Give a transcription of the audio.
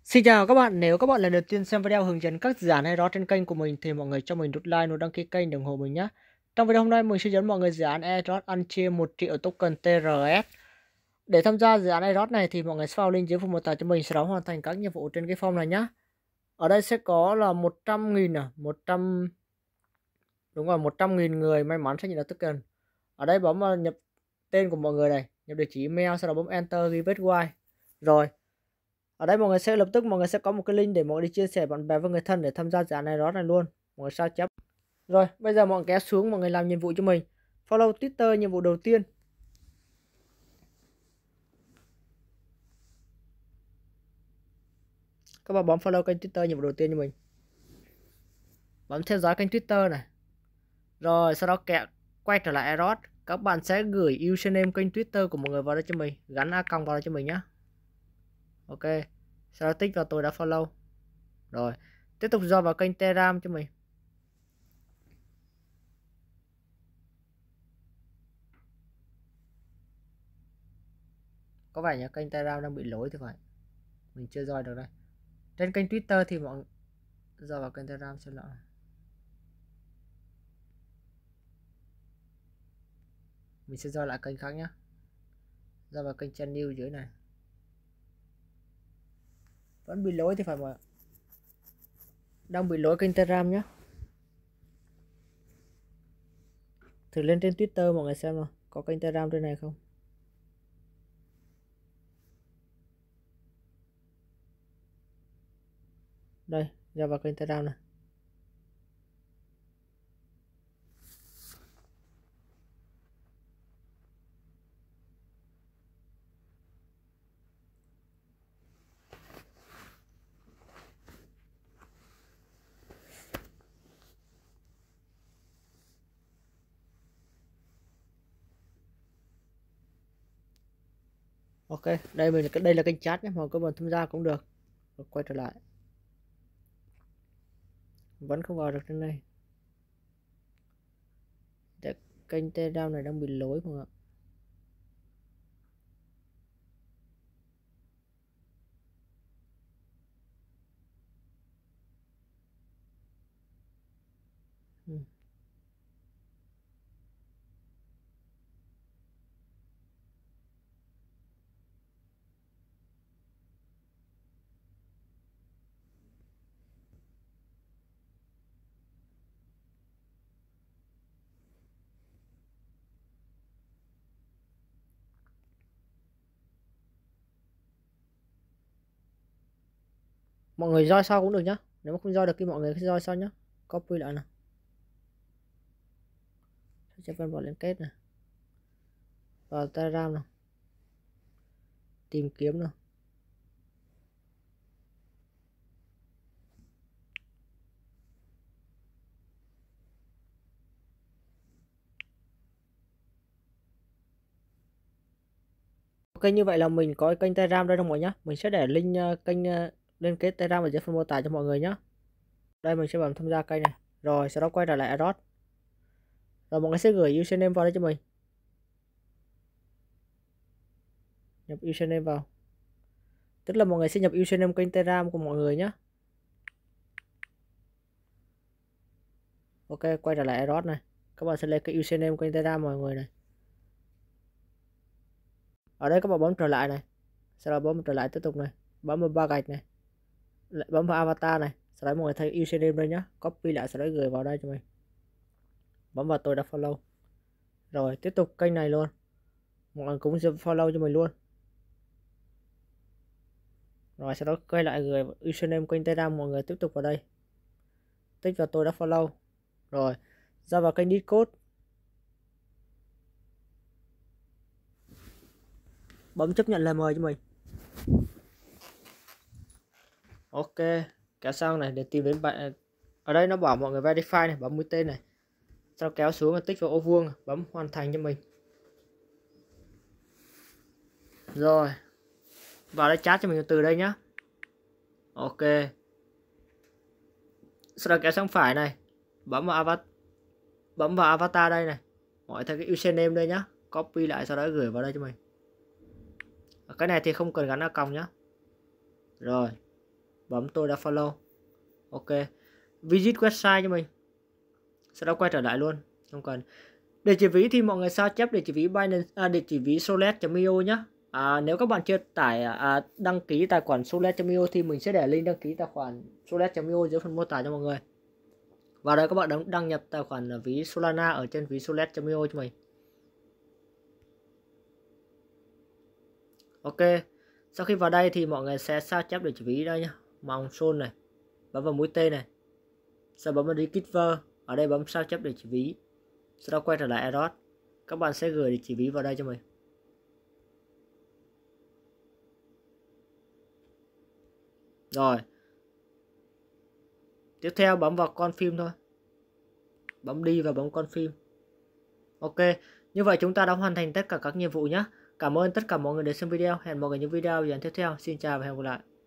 Xin chào các bạn, nếu các bạn lần đầu tiên xem video hướng dẫn các dự án airdrop trên kênh của mình thì mọi người cho mình nút like, nút đăng ký kênh để ủng hộ mình nhé. Trong video hôm nay mình sẽ dẫn mọi người dự án airdrop ăn chia 1 triệu token TRS. Để tham gia dự án airdrop này thì mọi người sẽ vào link dưới phần mô tả cho mình, sau đó hoàn thành các nhiệm vụ trên cái form này nhé. Ở đây sẽ có là 100.000 đúng rồi, 100.000 người may mắn sẽ nhận được token. Ở đây bấm vào nhập tên của mọi người này, nhập địa chỉ email, sau đó bấm enter ghi gateway. Rồi. Ở đây mọi người sẽ lập tức có một cái link để mọi người đi chia sẻ bạn bè với người thân để tham gia dự án này đó này luôn. Mọi người sao chép. Rồi, bây giờ mọi người kéo xuống, mọi người làm nhiệm vụ cho mình. Follow Twitter nhiệm vụ đầu tiên. Các bạn bấm follow kênh Twitter nhiệm vụ đầu tiên cho mình. Bấm theo dõi kênh Twitter này. Rồi, sau đó quay trở lại airdrop. Các bạn sẽ gửi username kênh Twitter của mọi người vào đây cho mình, gắn account vào đây cho mình nhé. Ok. Sau đó tích vào tôi đã follow. Rồi, tiếp tục join vào kênh Telegram cho mình. Có vẻ như kênh Telegram đang bị lỗi thì phải. Mình chưa join được đây. Trên kênh Twitter thì mọi giờ vào kênh Telegram xem lại. Mình sẽ join lại kênh khác nhé. Ra vào kênh channel dưới này. Vẫn bị lỗi thì phải mà. Đang bị lỗi kênh Telegram nhé. Thử lên trên Twitter mọi người xem nào, có kênh Telegram trên này không. Đây, ra vào kênh Telegram này. Ok, đây là kênh chat nhé, mọi người có muốn tham gia cũng được. Rồi quay trở lại. Vẫn không vào được trên này. Kênh Telegram này đang bị lỗi mọi người ạ. Mọi người join sau cũng được nhá. Nếu mà không join được thì mọi người cứ join sau nhá. Copy lại nào. Sẽ phân vào liên kết này. Vào Telegram nào. Tìm kiếm nào. Ok, như vậy là mình có kênh Telegram đây rồi mọi nhá. Mình sẽ để link kênh liên kết Telegram ở dưới phần mô tả cho mọi người nhé. Đây mình sẽ bấm tham gia kênh này. Rồi sau đó quay trở lại airdrop. Rồi mọi người sẽ gửi username vào đây cho mình. Nhập username vào. Tức là mọi người sẽ nhập username kênh Telegram của mọi người nhé. Ok, quay trở lại airdrop này. Các bạn sẽ lấy cái username kênh Telegram mọi người này. Ở đây các bạn bấm trở lại này. Sau đó bấm trở lại tiếp tục này. Bấm vào ba gạch này. Lại bấm vào avatar này. Sau đó mọi người thấy username đây nhá. Copy lại sau đó gửi vào đây cho mình. Bấm vào tôi đã follow. Rồi tiếp tục kênh này luôn. Mọi người cũng sẽ follow cho mình luôn. Rồi sau đó quay lại gửi username kênh Telegram mọi người tiếp tục vào đây. Tích vào tôi đã follow. Rồi ra vào kênh Discord. Bấm chấp nhận lời mời cho mình. Ok, kéo sang này để tìm đến bạn. Ở đây nó bảo mọi người verify này, bấm mũi tên này. Sau kéo xuống và tích vào ô vuông, bấm hoàn thành cho mình. Rồi. Vào đây chat cho mình từ đây nhá. Ok. Sau đó kéo sang phải này, bấm vào avatar đây này. Mọi người thấy cái username đây nhá. Copy lại sau đó gửi vào đây cho mình. Cái này thì không cần gắn account nhá. Rồi. bấm tôi đã follow. Ok, visit website cho mình, sau đó quay trở lại luôn, không cần. Địa chỉ ví thì mọi người sao chép địa chỉ ví Binance, địa chỉ ví Solid.io nhé. Nếu các bạn chưa đăng ký tài khoản Solid.io thì mình sẽ để link đăng ký tài khoản Solid.io dưới phần mô tả cho mọi người. Và đây các bạn đăng nhập tài khoản ví Solana ở trên ví Solid.io cho mình. Ok, sau khi vào đây thì mọi người sẽ sao chép địa chỉ ví đây nhá, màu sol này, bấm vào mũi tên này, sau bấm vào Register, ở đây bấm sao chép địa chỉ ví, sau đó quay trở lại Aeros, các bạn sẽ gửi địa chỉ ví vào đây cho mình. Rồi, tiếp theo bấm vào confirm thôi, bấm đi và bấm confirm. Ok, như vậy chúng ta đã hoàn thành tất cả các nhiệm vụ nhé. Cảm ơn tất cả mọi người đã xem video. Hẹn mọi người những video tiếp theo. Xin chào và hẹn gặp lại.